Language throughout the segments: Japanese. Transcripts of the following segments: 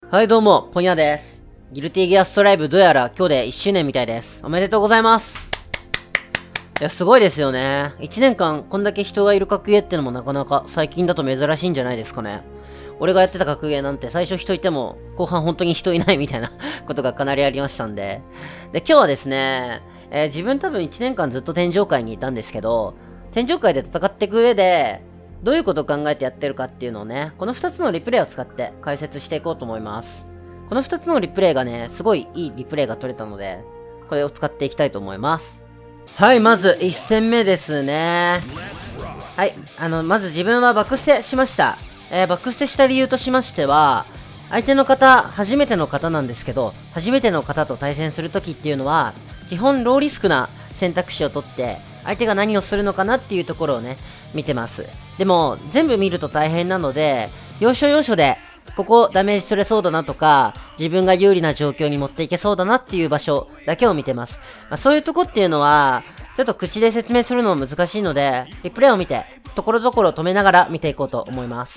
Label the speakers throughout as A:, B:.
A: はいどうも、ポニャです。ギルティギアストライブどうやら今日で1周年みたいです。おめでとうございます。いや、すごいですよね。1年間こんだけ人がいる格ゲーってのもなかなか最近だと珍しいんじゃないですかね。俺がやってた格ゲーなんて最初人いても後半本当に人いないみたいなことがかなりありましたんで。で、今日はですね、自分多分1年間ずっと天上界にいたんですけど、天上界で戦っていく上で、どういうことを考えてやってるかっていうのをね、この2つのリプレイを使って解説していこうと思います。この2つのリプレイがね、すごいいいリプレイが取れたので、これを使っていきたいと思います。はい、まず1戦目ですね。はい、まず自分はバックステしました。バックステした理由としましては、相手の方、初めての方なんですけど、初めての方と対戦するときっていうのは、基本ローリスクな選択肢を取って、相手が何をするのかなっていうところをね、見てます。でも、全部見ると大変なので、要所要所で、ここダメージ取れそうだなとか、自分が有利な状況に持っていけそうだなっていう場所だけを見てます。そういうとこっていうのは、ちょっと口で説明するのも難しいので、リプレイを見て、ところどころ止めながら見ていこうと思います。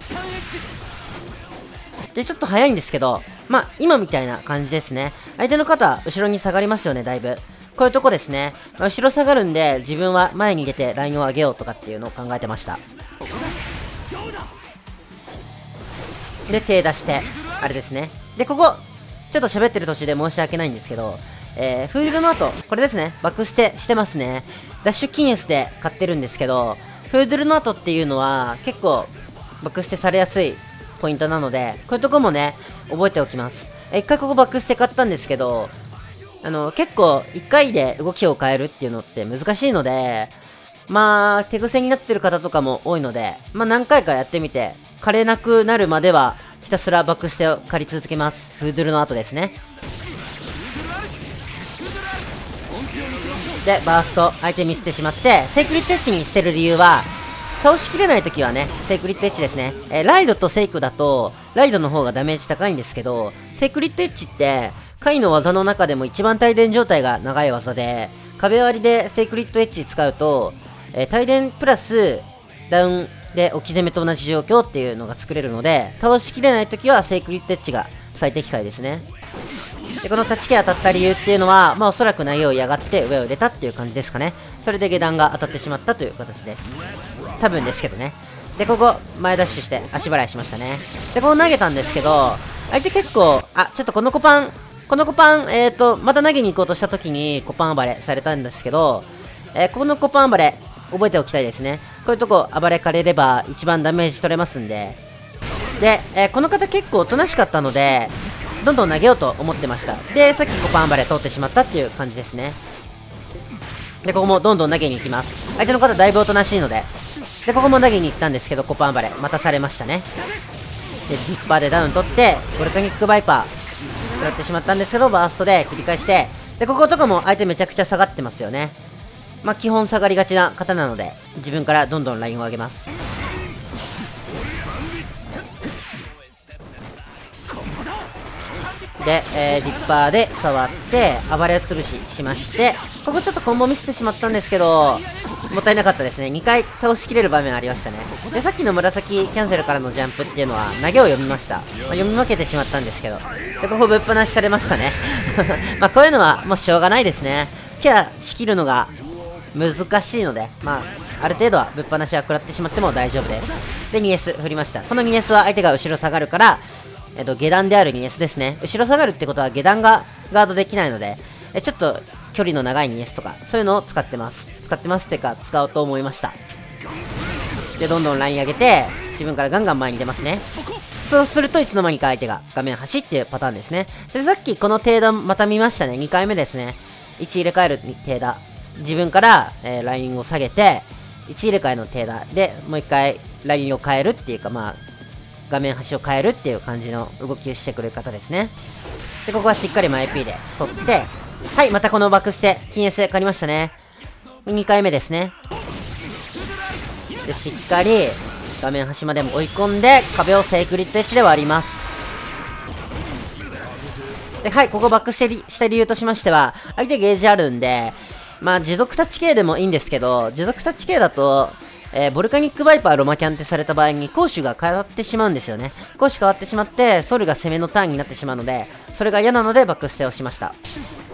A: で、ちょっと早いんですけど、今みたいな感じですね。相手の肩、後ろに下がりますよね、だいぶ。こういうとこですね。後ろ下がるんで、自分は前に出てラインを上げようとかっていうのを考えてました。で、手出して、あれですね。で、ここ、ちょっと喋ってる途中で申し訳ないんですけど、フードの後、これですね。バックステしてますね。ダッシュキンエスで買ってるんですけど、フードルの後っていうのは、結構、バックステされやすいポイントなので、こういうとこもね、覚えておきます。一回ここバックステ買ったんですけど、結構、1回で動きを変えるっていうのって難しいので、手癖になってる方とかも多いので、何回かやってみて、枯れなくなるまでは、ひたすらバックステを借り続けます。フードルの後ですね。で、バースト、相手見捨てしまって、セイクリッドエッジにしてる理由は、倒しきれないときはね、セイクリッドエッジですね。ライドとセイクだと、ライドの方がダメージ高いんですけど、セイクリッドエッジって、回の技の中でも一番帯電状態が長い技で、壁割りでセイクリッドエッジ使うと、帯電プラス、ダウンで置き攻めと同じ状況っていうのが作れるので、倒しきれないときはセイクリッドエッジが最適解ですね。で、このタッチ系当たった理由っていうのは、おそらく内容を嫌がって上を入れたっていう感じですかね。それで下段が当たってしまったという形です。多分ですけどね。で、ここ、前ダッシュして足払いしましたね。で、こう投げたんですけど、相手結構、ちょっとこのコパン、また投げに行こうとした時にコパン暴れされたんですけど、このコパン暴れ、覚えておきたいですね。こういうとこ暴れかれれば一番ダメージ取れますんで。で、この方結構おとなしかったので、どんどん投げようと思ってました。で、さっきコパン暴れ通ってしまったっていう感じですね。で、ここもどんどん投げに行きます。相手の方だいぶおとなしいので。で、ここも投げに行ったんですけど、コパン暴れ、またされましたね。で、ディッパーでダウン取って、ボルカニックバイパー、食らってしまったんですけど、バーストで繰り返して、で、こことかも相手めちゃくちゃ下がってますよね。基本下がりがちな方なので、自分からどんどんラインを上げます。で、ディッパーで触って、暴れを潰しまして、ここちょっとコンボミスってしまったんですけど、もったいなかったですね。2回倒しきれる場面ありましたね。で、さっきの紫キャンセルからのジャンプっていうのは投げを読みました。読み負けてしまったんですけど。で、ここぶっ放しされましたね。こういうのはもうしょうがないですね。ケアしきるのが難しいので、ある程度はぶっ放しは食らってしまっても大丈夫です。で、2S 振りました。その 2S は相手が後ろ下がるから、下段である 2S ですね。後ろ下がるってことは下段がガードできないので、ちょっと距離の長い 2S とか、そういうのを使ってます。使ってますっていうか、使おうと思いました。で、どんどんライン上げて、自分からガンガン前に出ますね。そうするといつの間にか相手が画面端っていうパターンですね。で、さっきこの定段また見ましたね。2回目ですね。1入れ替える定段。自分から、ラインを下げて、1入れ替えの定段で、もう1回ラインを変えるっていうか、画面端を変えるっていう感じの動きをしてくれる方ですね。で、ここはしっかり前 P で取って、はい、またこのバックステ、金 S 借りましたね。2回目ですね。で、しっかり、画面端までも追い込んで、壁をセイクリッドエッジで割ります。で、はい、ここバックステした理由としましては、相手ゲージあるんで、持続タッチ系でもいいんですけど、持続タッチ系だと、 ボルカニックバイパーロマキャンってされた場合に攻守が変わってしまうんですよね。攻守変わってしまって、ソルが攻めのターンになってしまうので、それが嫌なのでバックステをしました。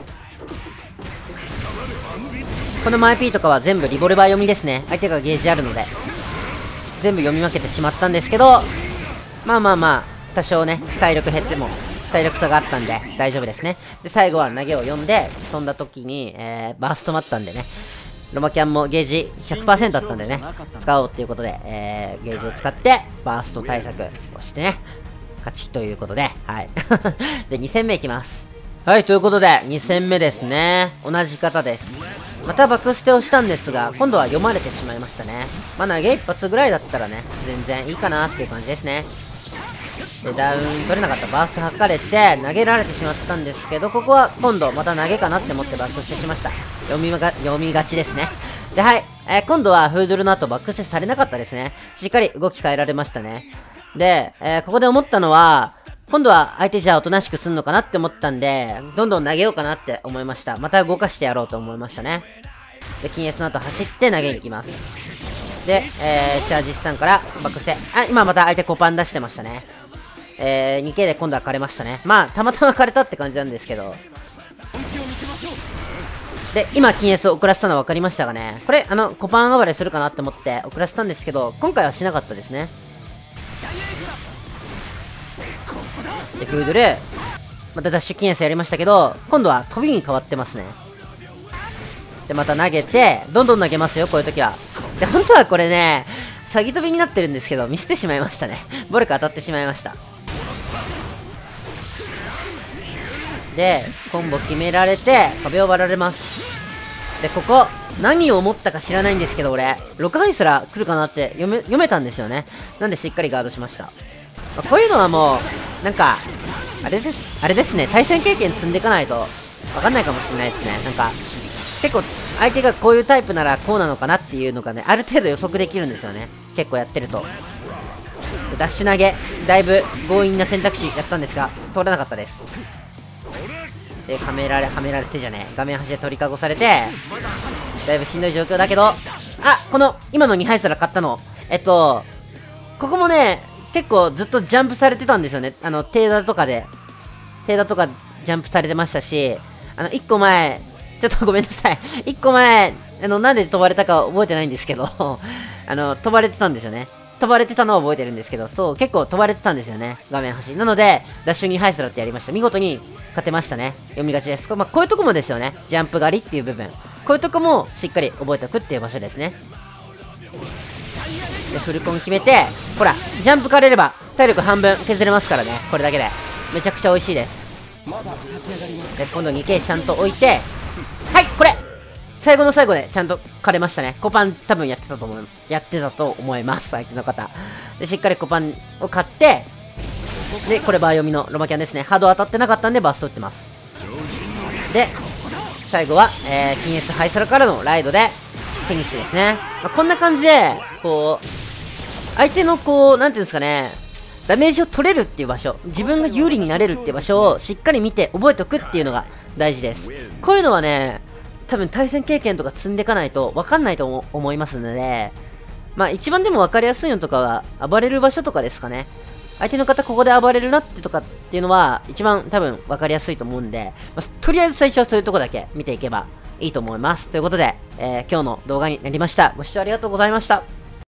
A: このマイ P とかは全部リボルバー読みですね。相手がゲージあるので。全部読み分けてしまったんですけど、まあ、多少ね、体力減っても、体力差があったんで大丈夫ですね。で、最後は投げを読んで、飛んだ時に、バーストもあったんでね。ロマキャンもゲージ 100% だったんでね、使おうっていうことで、ゲージを使って、バースト対策をしてね、勝ちということで、はい。で、2戦目いきます。はい、ということで、2戦目ですね。同じ方です。またバックステをしたんですが、今度は読まれてしまいましたね。まあ、投げ一発ぐらいだったらね、全然いいかなっていう感じですね。で、ダウン取れなかったバースト測れて、投げられてしまったんですけど、ここは今度また投げかなって思ってバックステしました。読みがちですね。で、はい。今度はフードルの後バックステされなかったですね。しっかり動き変えられましたね。で、ここで思ったのは、今度は相手じゃあおとなしくすんのかなって思ったんで、どんどん投げようかなって思いました。また動かしてやろうと思いましたね。で、金 S の後走って投げに行きます。で、チャージスタンからバックステ。あ、今また相手コパン出してましたね。2K で今度は枯れましたね。まあ、たまたま枯れたって感じなんですけど。で、今、金 S を遅らせたの分かりましたがね。これ、コパン暴れするかなって思って遅らせたんですけど、今回はしなかったですね。で、フードル、またダッシュ金 S やりましたけど、今度は飛びに変わってますね。で、また投げて、どんどん投げますよ、こういう時は。で、本当はこれね、詐欺飛びになってるんですけど、ミスってしまいましたね。ボルク当たってしまいました。で、コンボ決められて、壁を割られます。で、ここ、何を思ったか知らないんですけど、俺、6ハイすら来るかなって読めたんですよね。なんでしっかりガードしました。まあ、こういうのはもう、なんか、あれですね、対戦経験積んでいかないと、わかんないかもしれないですね。なんか、結構、相手がこういうタイプならこうなのかなっていうのがね、ある程度予測できるんですよね。結構やってると。ダッシュ投げ、だいぶ強引な選択肢やったんですが、通らなかったです。で、はめられてじゃねえ。画面端で取りかごされて、だいぶしんどい状況だけど、この、今の2敗すら買ったの。ここもね、結構ずっとジャンプされてたんですよね。テーダとかジャンプされてましたし、1個前、ちょっとごめんなさい。1個前、なんで飛ばれたか覚えてないんですけど、飛ばれてたんですよね。飛ばれてたのは覚えてるんですけど、そう、結構飛ばれてたんですよね。画面端。なので、ダッシュ2ハイスラってやりました。見事に勝てましたね。読みがちです。まあ、こういうとこもですよね。ジャンプ狩りっていう部分。こういうとこもしっかり覚えておくっていう場所ですね。で、フルコン決めて、ほら、ジャンプ狩れれば、体力半分削れますからね。これだけで。めちゃくちゃ美味しいです。で、今度 2K ちゃんと置いて、はい、これ最後の最後でちゃんと枯れましたね。コパン多分やってたと思います。相手の方。で、しっかりコパンを買って、で、これバー読みのロマキャンですね。ハード当たってなかったんでバースト打ってます。で、最後は、金 S ハイサルからのライドで、フィニッシュですね。まあ、こんな感じで、こう、相手のこう、なんていうんですかね、ダメージを取れるっていう場所、自分が有利になれるっていう場所をしっかり見て覚えておくっていうのが大事です。こういうのはね、多分対戦経験とか積んでいかないと分かんないと思いますので、まあ一番でも分かりやすいのとかは暴れる場所とかですかね。相手の方ここで暴れるなってとかっていうのは一番多分分かりやすいと思うんで、まあ、とりあえず最初はそういうとこだけ見ていけばいいと思います。ということで、今日の動画になりました。ご視聴ありがとうございました。